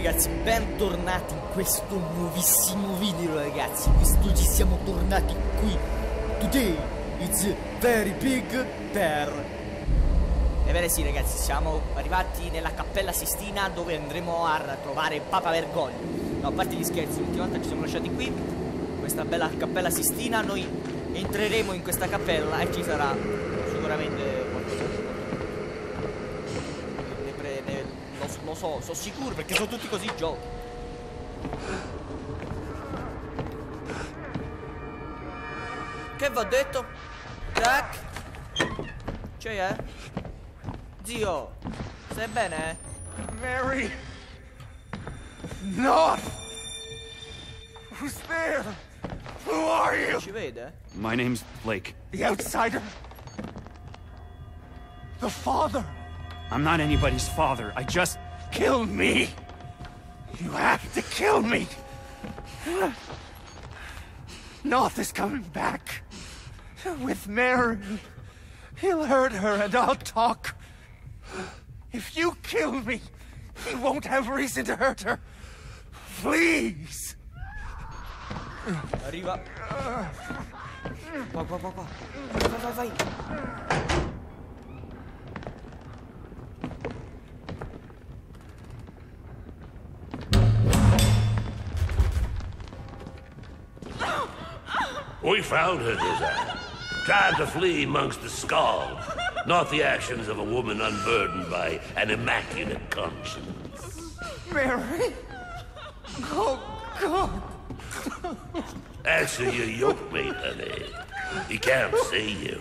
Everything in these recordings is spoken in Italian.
ragazzi, bentornati in questo nuovissimo video ragazzi. Quest'oggi siamo tornati qui. Today it's very big per... Ebbene sì ragazzi, siamo arrivati nella Cappella Sistina, dove andremo a trovare Papa Bergoglio. No, a parte gli scherzi, l'ultima volta ci siamo lasciati qui, questa bella Cappella Sistina. Noi entreremo in questa cappella e ci sarà sicuramente qualcosa. Lo so, sono sicuro perché sono tutti così giochi. Che va detto? Jack? C'è, Zio, stai bene? Mary! No! Who's there? Who are you? Ci vede? My name's Blake. The outsider? The father? I'm not anybody's father. I just... Kill me! You have to kill me! North is coming back. With Mary. He'll hurt her and I'll talk. If you kill me, he won't have reason to hurt her. Please! Arriva. Qua. Vai. We found her, Desire. Trying to flee amongst the skulls. Not the actions of a woman unburdened by an immaculate conscience. Mary? Oh, God. Answer your yoke mate, honey. He can't see you.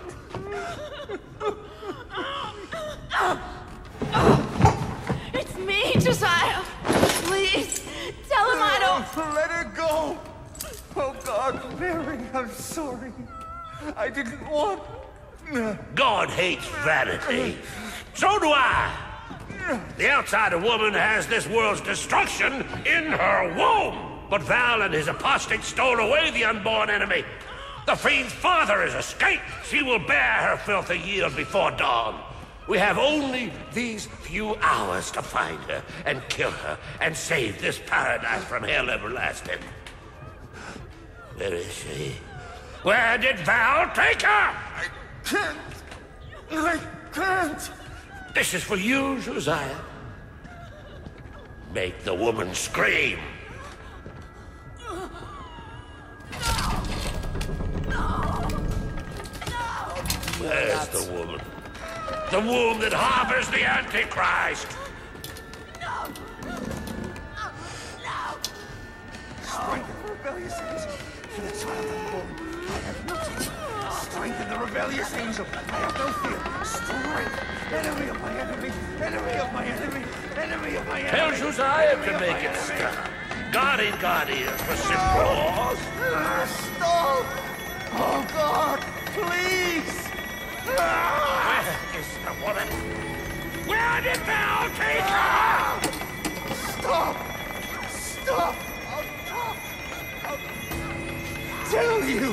It's me, Josiah! Please, tell him I don't... Let her go! Oh, God, Mary, I'm sorry. I didn't want... God hates vanity. So do I. The outsider woman has this world's destruction in her womb. But Val and his apostates stole away the unborn enemy. The fiend's father has escaped. She will bear her filthy yield before dawn. We have only these few hours to find her and kill her and save this paradise from hell everlasting. Where is she? Where did Val take her? I can't. This is for you, Josiah. Make the woman scream. Where's the woman? The womb that harbors the Antichrist. Strengthen the rebellious angel. For the child unborn, I have no fear. Strengthen the rebellious angel. I have no fear. Strength. Enemy of my enemy. Enemy of my enemy. Enemy of my enemy. Tell Josiah Enemy to of make my it enemy. stop. God ain't got ears for simple laws. Stop! Oh, God, please! Where is the woman? Where did Val take her? Stop! Stop! I'll tell you!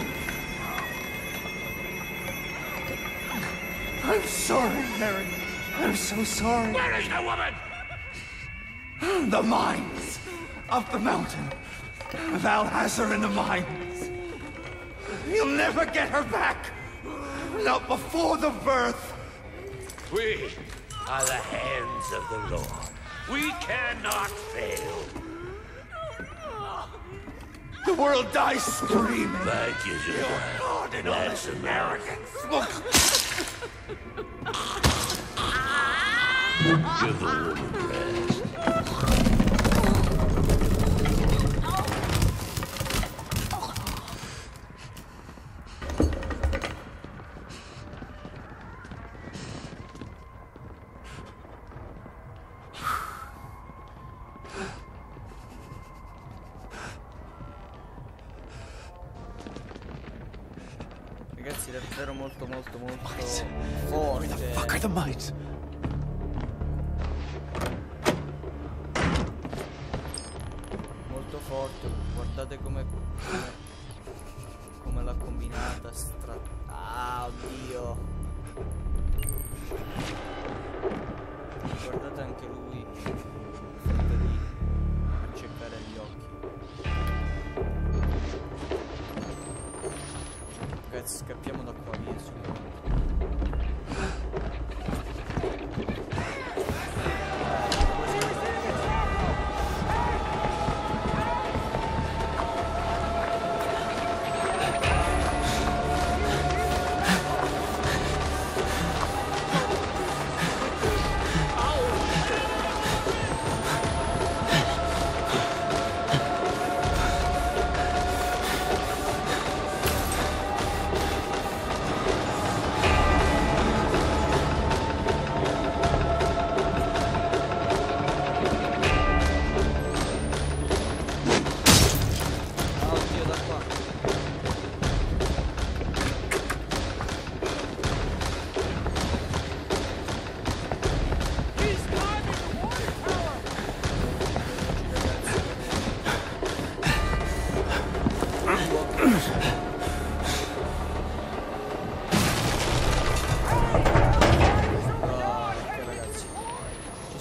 I'm sorry, Mary. I'm so sorry. Where is the woman? The mines of the mountain. Val has her in the mines. You'll never get her back. Not before the birth. We are the hands of the Lord. We cannot fail. The world dies screaming. Thank you, Josiah. God and all That's this American. Give the woman rest. Ragazzi, è davvero molto Where the fuck forte. are the mines? Molto forte. Guardate come l'ha combinata. Ah, oddio. Guardate anche lui. Lì.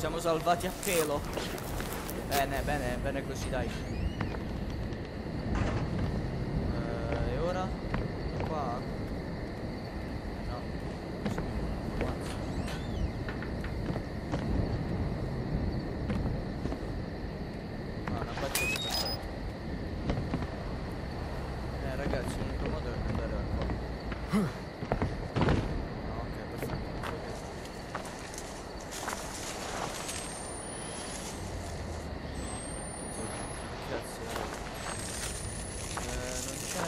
siamo salvati a pelo. Bene, bene, bene così, dai. E ora? Qua? No. Ah, una faccia di perfetto. Ragazzi, l'unico modo è andare da qua. Ok, perfetto. Grazie. Non c'è.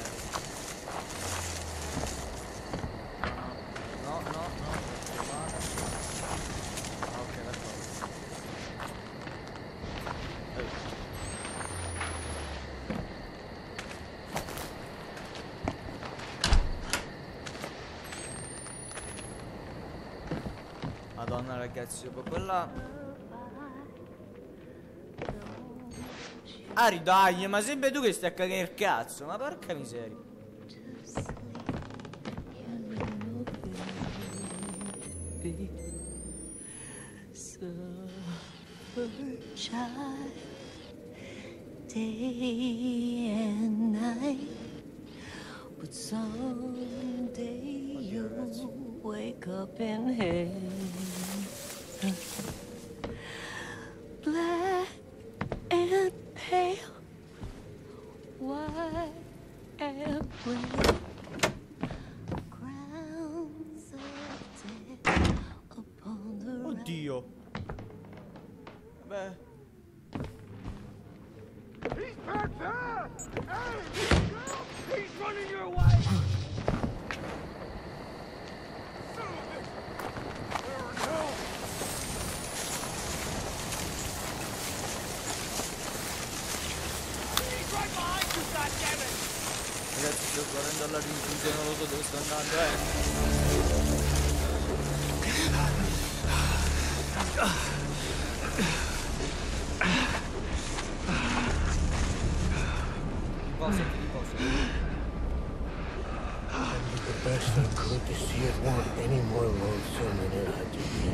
No, no, no. Ok, d'accordo. Madonna ragazzi, dopo quella. Ari dai, ma sempre tu che stai a cagare il cazzo, ma porca miseria. Day and night, but someday you'll wake up in heaven, black and pale, white and red, crowns of death upon the right. Oddio. Beh. He's back there! Hey! He's running your way! He's right behind you, goddammit! Ragazzi, sto correndo alla rinchiusa, non lo so dove sto andando, I did the best I could to see it weren't any more loathsome than it had to be.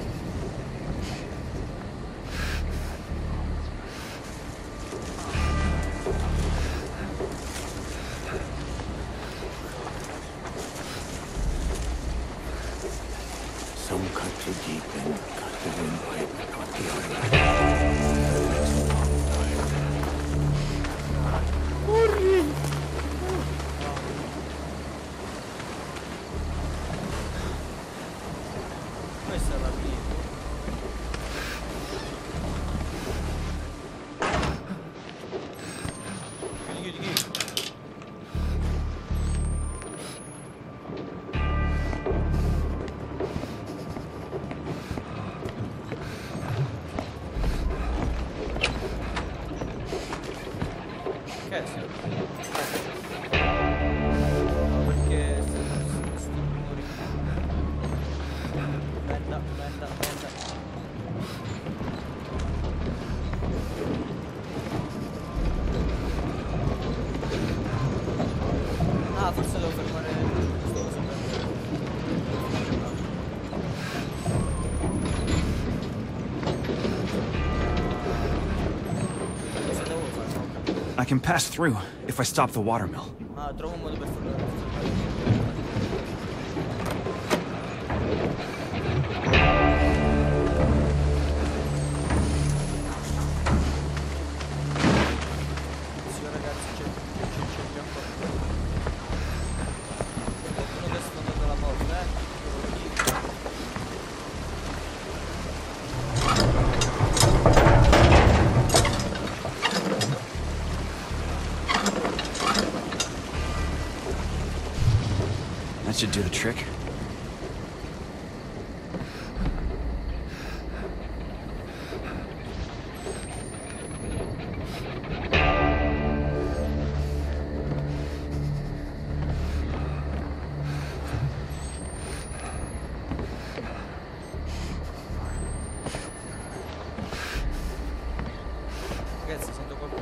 Some cut too deep and cut the windpipe and cut the island. Questa è la mia. Chiudi. Perché sti rumori. Merda. Ah, forse devo fermare questa cosa cosa devo fare? I can pass through if I stop the watermill. Ah, trovo un modo per farlo. Sì, ragazzi, c'è ancora. Qualcuno che sta andando alla porta, That should do the trick. Ragazzi, sento qualcuno.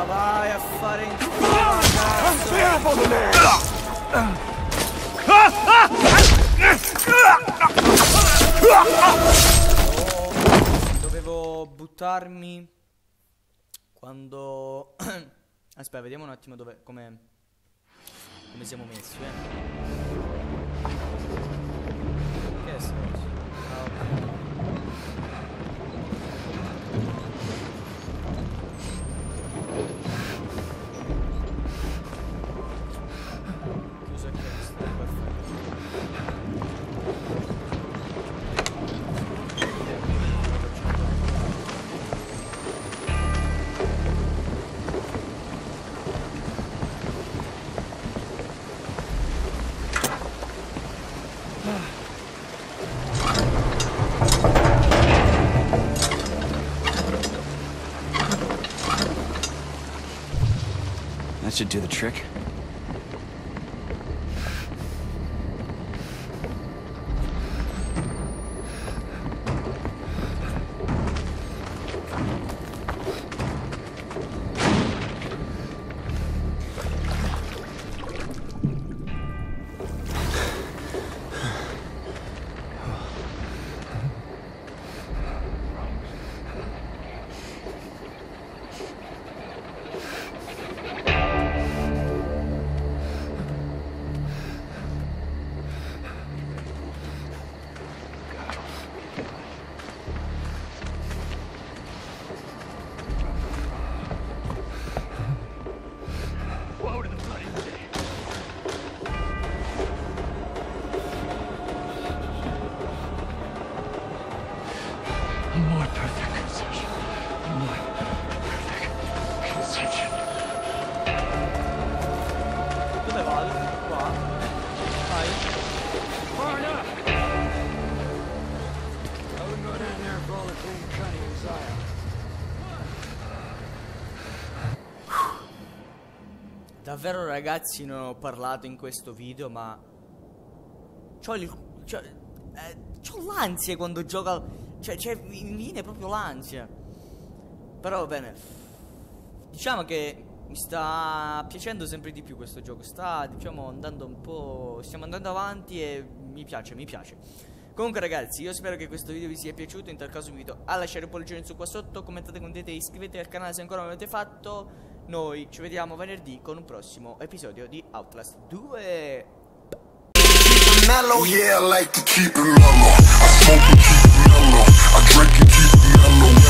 Ma vai a fare in dovevo buttarmi quando... Aspetta, vediamo un attimo dove... come siamo messi, Che è stato? Ah, ok. Chiuso e questo, perfetto. That should do the trick. Dove vado? Qua? Vai. Far enough! I wouldn't go down there for all the clean cutting Uzziah. Davvero ragazzi non ho parlato in questo video, ma c'ho l'ansia quando gioco. Cioè mi viene proprio l'ansia. Però va bene. Diciamo che mi sta piacendo sempre di più questo gioco. Sta, diciamo, andando un po'... Stiamo andando avanti e mi piace. Comunque ragazzi, io spero che questo video vi sia piaciuto. In tal caso vi invito a lasciare un pollice in su qua sotto. Commentate, condividete, iscrivetevi al canale se ancora non l'avete fatto. Noi ci vediamo venerdì con un prossimo episodio di Outlast 2. Mellow, yeah, I like to keep it mellow. I smoke and keep it mellow. I drink and keep it mellow.